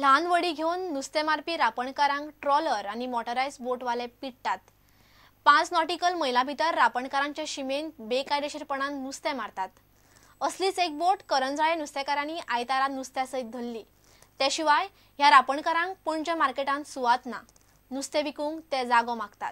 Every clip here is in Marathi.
लहान वडी घेऊन नुस्ते मारपी रापणकारांक ट्रॉलर आणि मोटरायज बोटवाले पिट्टात। 5 नॉटिकल मैला भितर रापणकारांच्या शिमेन बेकायदेशीरपणान नुस्ते मारतात। असलीच एक बोट करंजाळे नुस्तेकारांनी आयतारा नुस्त्यासयत धरली। त्याशिवाय ह्या रापणकारांक पणजे मार्केटात सुवात ना, नुस्ते विकूंक ते जागो मागतात।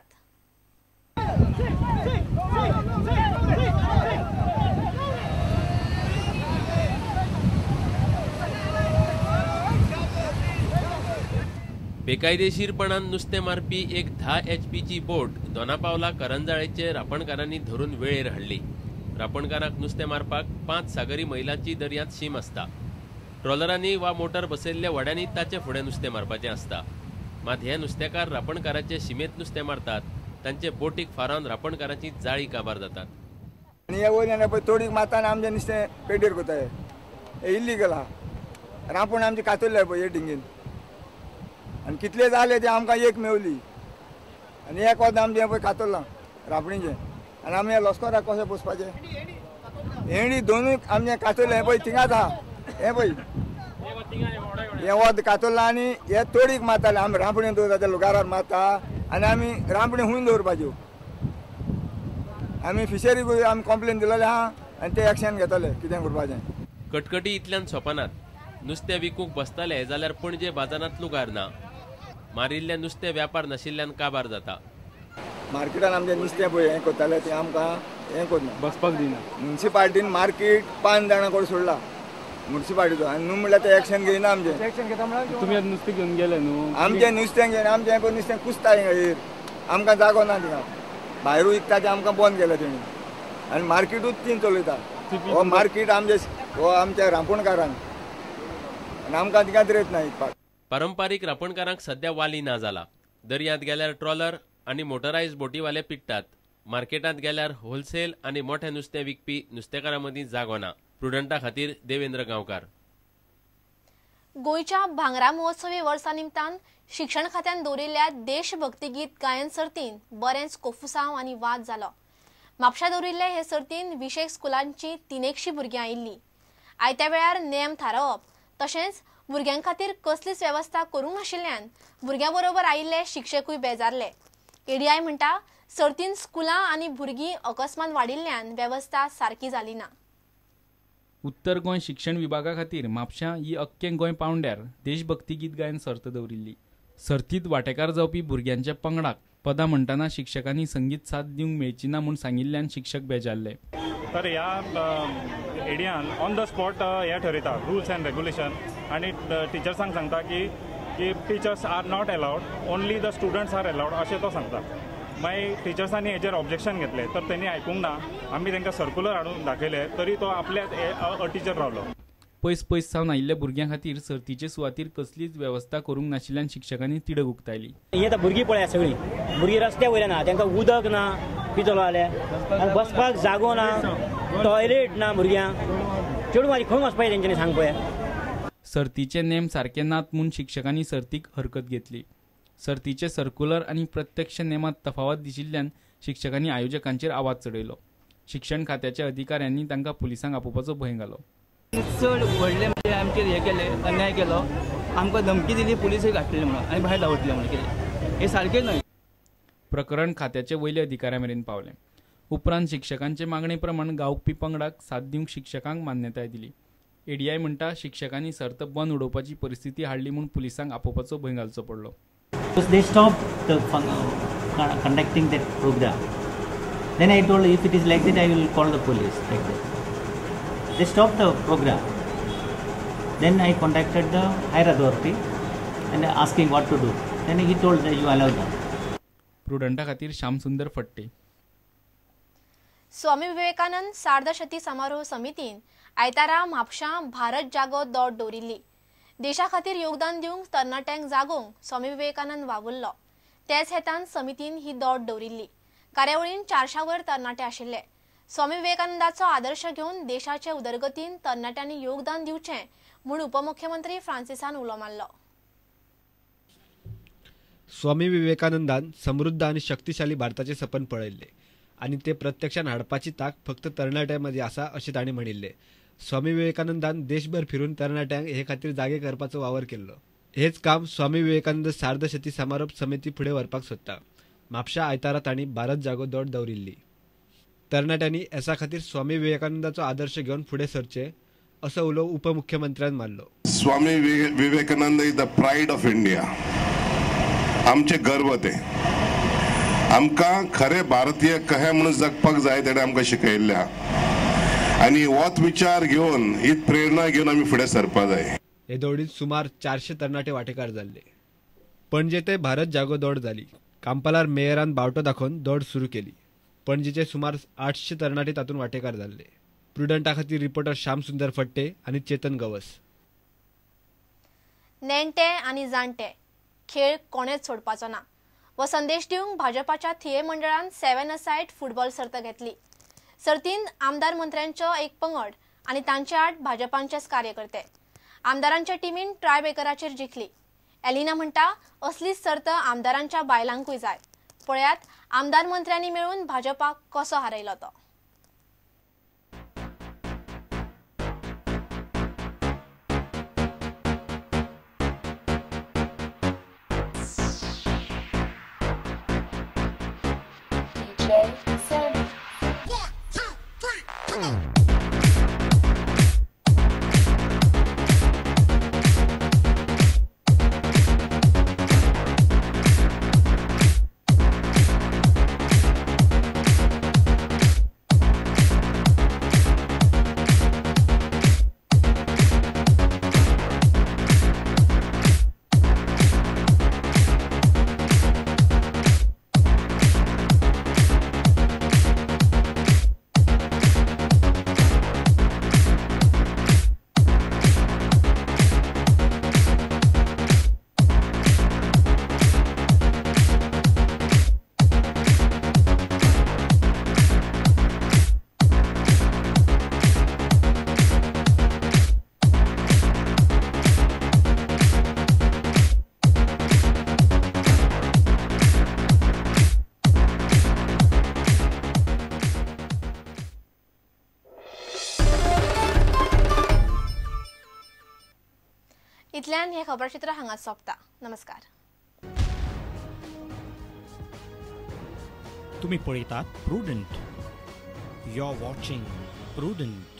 बेकायदेशीरपणान नुस्तें मारपी एक 10 HP बोट दोनापावला करंजाळेचे रापणकारांनी धरून वेळेर हाडली। रापणकारांक नुस्तें मारपाक 5 सागरी मैलांची दर्यांत शीम आसता। ट्रॉलरांनी वा मोटर बसयल्ल्या वड्यांनी ताचे फुडें नुस्तें मारपाचें आसता। मात हे नुस्तेकार रापणकाराचे शिमेत नुस्तें मारतात, तांचे बोटीक फारावन रापणकारांची जाळी काबार जातात। आणि हे वयल्यान पळय तोडीक मारताना आमचे नुस्तें पेटीर कोताय, हे इल्लीगल आहा। रापण आमचे कातरले पळय हे डिंगेन, आणि कितले जाले ते आमकां एक मेवली, आणि एक वद आमचे पळय कातरलां रापणीचे, आणि आमी लस्कराक कशें पोसपाचें? हेंडी दोनूय आमचे कातरले हे पळय थिंगाच आहा, हे पळय हे वद कातरलां आनी हे तोडीक मारताले। आमी रापणी दवरता लुगारार मारता, आनी आमी रापणी हुंय दवरपाच्यो। आमी फिशरीक आमी कंप्लेन दिलेले आहा, आनी ते एक्शन घेतले कितें करपाचें। कटकटी इतल्यान सोंपनात। नुस्तें विकूंक बसताले जाल्यार पणजे बाजारांत लुगार ना। मारिल्ले नुस्तें व्यापार नाशिल्ल्यान काबार जाता। मार्केटान आमचे नुस्तें पळय हें करताले ते आमकां हें करना, बसपाक दिना। म्युनिसिपालिटीन मार्केट 5 जाणां कडेन सोडला म्युनिसिपालिटीचो, आनी न्हू म्हणल्यार ते एक्शन घेयना आमचे। तुम्ही नुस्तें घेवन गेले न्हू? आमचे नुस्तें घेवन आमचे पळय नुस्तें कुसता हिंगा, आमकां जागो ना थिंगा, भायरूय विकता ते आमकां बंद केलें तेणी, आनी मार्केटूच तीन चलयता। हो मार्केट आमच्या रापणकारांक, आनी आमकां थिंगाच रेत ना विकपाक। पारंपारीक रापणकारांक सध्या वाली ना जाला। दर्यांत गेल्यार ट्रॉलर आनी मोटरायज बोटीवाले पिट्टात। मार्केटांत गेल्यार होलसेल आनी मोठे नुस्तें विकपी नुस्तेकारां मदीं जागो ना। प्रुडंटा खातीर देवेंद्र गांवकार। गोयच्या भांगरा महोत्सवी वर्सा निमतान शिक्षण खात्यान दवरिल्ल्या देशभक्ती गीत गायन सर्तीन बरेंच कोफुसांव आनी वाद जालो। म्हापशा दवरिल्ले हे सर्तीन 20 स्कुलांची 300 भुरग्यां आयिल्लीं। आयत्या वेळार नेम थारावप तशेंच भुरग्यां खातीर कसलीच वेवस्था करूंक नाशिल्ल्यान भुरग्यां बरोबर आयिल्ले शिक्षकूय बेजारले। एडीआय म्हणटा सर्तीन स्कुलां आनी भुरगीं अकस्मात वाडिल्ल्यान वेवस्था सारकी जाली ना। उत्तर गोंय शिक्षण विभागा खातीर म्हापशां ही अख्खें गोंय पावंड्यार देशभक्ती गीत गायन सर्त दवरिल्ली। सर्तीत वांटेकार जावपी भुरग्यांच्या पंगडाक पदां म्हणटाना शिक्षकांनी संगीत साथ दिवंक मेळची ना म्हूण सांगिल्ल्यान शिक्षक बेजारले। तर ह्या एडियान ऑन द स्पॉट हे ठरयता रुल्स एंड रेग्युलेशन, आनी टिचर्सांक सांगता की teachers are not allowed, only the students are allowed अशें तो सांगता। मागीर टिचर्सांनी हेजेर ऑब्जेक्शन घेतले, तर त्यांनी आयकूंक ना। आमी तांकां सर्क्युलर हाडून दाखयले, तरी तो आपल्या अटीचेर रावलो। पयस पयस सावन आयिल्ल्या भुरग्यां खातीर सर्तीचे सुवातेर कसलीच वेवस्था करूंक नाशिल्ल्यान शिक्षकांनी तिडक उक्तायली। ही आतां भुरगीं पळया सगळीं भुरगीं रस्त्या वयल्यान ना, तांकां उदक ना पितलो जाल्यार, बसपाक जागो ना, टॉयलेट ना भुरग्यांक, चेडूं म्हाजी खंय वचपाचें तेंच्यांनी सांग पळया। सर्तीचे नेम सारके नात म्हूण शिक्षकांनी सर्तीक हरकत घेतली। सर्तीचे सर्क्युलर आनी प्रत्यक्ष नेमांत तफावत दिशिल्ल्यान शिक्षकांनी आयोजकांचेर आवाज चडयलो। शिक्षण खात्याच्या अधिकाऱ्यांनी तांकां पुलिसांक आपोवपाचो भंय घालो। चड व्हडले म्हणजे आमचेर हे केले, अन्याय केलो, आमकां धमकी दिली, पुलिसूय घातलेली म्हणून, आनी भायर धांवतले म्हणून, कितें हे सारकें न्हय। प्रकरण खात्याचे वयले अधिकाऱ्या मेरेन पावले। उपरांत शिक्षकांचे मागणे प्रमाण गावपी पंगडाक साथ दिवंक शिक्षकांक मान्यताय दिली। एडीआय म्हणटा शिक्षकांनी सर्त बंद उडोवपाची परिस्थिती हाडली म्हूण पुलिसांक आपोवपाचो भंय घालचो पडलो। They stopped the conducting that program. Then I told, if it is like that, I will call the police. Like that. They stopped the program. Then I contacted the higher authority and asking what to do. Then he told that you allow them. प्रुडंटा खातीर श्यामसुंदर फट्टे। स्वामी विवेकानंद सार्धशती समारोह समितीन आयतारा म्हापशां भारत जागो दौड दवरिल्ली। देशा खातीर योगदान दिवंक तरणाट्यांक जागोवंक स्वामी विवेकानंद वावुरलो। त्याच हेतान समितीन ही दौड दवरिल्ली। कार्यावळीन 400 वयर तरणाटे आशिल्ले। स्वामी विवेकानंदाचो आदर्श घेवन देशाचे उदरगतीन तरणाट्यांनी योगदान दिवचें म्हूण उपमुख्यमंत्री फ्रांसिसान उलो मारलो। स्वामी विवेकानंदान समृद्ध आणि शक्तिशाली भारताचे सपन पळयल्ले आणि ते प्रत्यक्षात हाडपाची ताक फक्त तरणाट्यांमध्ये आसा अशें ताणें म्हणिल्ले। स्वामी विवेकानंदान देशभर फिरून तरणाट्यांक हे खातीर जागे करपाचो वावर केल्लो। हेच काम स्वामी विवेकानंद सार्धशती समारोप समिती फुडें व्हरपाक सोदता. म्हापशा आयतारा तांणी 12 जागो दौड दवरिल्ली. तरणाट्यांनी ह्या खातीर स्वामी विवेकानंदाचो आदर्श घेवन फुडें सरचे असो उलो उपमुख्यमंत्र्यान मारलो. Swami Vivekananda is the pride of India. आमचे गर्व ते. आमकां खरे भारतीय कहे म्हणून जगपाक जाय तेणे आमकां शिकयल्ल्या आनी होच विचार घेवन ही प्रेरणा घेवन आमी फुडें सरपा जाय. हे दौडीत सुमार 400 तरणाटे वांटेकार जाल्ले. पणजे ते भारत जागो दौड जाली. कांपालार मेयरान बावटो दाखोवन दौड सुरू केली. पणजेचे सुमार 800 तरणाटे तातूंत वांटेकार जाल्ले. प्रुडंटा खातीर रिपोर्टर श्याम सुंदर फट्टे आनी चेतन गवस. नेणटे आनी जाणटे खेळ कोणेच सोडपाचो ना वो संदेश दिवंक भाजपाच्या थिये मंडळान 7 असाइड फुटबॉल सर्त घेतली. सर्तीन आमदार मंत्र्यांचो एक पंगड आनी तांचे आड भाजपांचेच कार्यकर्ते. आमदारांच्या टीमीन ट्रायब्रेकराचेर जिखली. एलिना म्हणटा असलीच सर्त आमदारांच्या बायलांकूय जाय. पळयात आमदार मंत्र्यांनी मेळून भाजपाक कसो हारयलो तो. इतल्यान हे खबरचित्र हांगा सोंपता. नमस्कार. तुम्ही पळयतात prudent. You are watching prudent.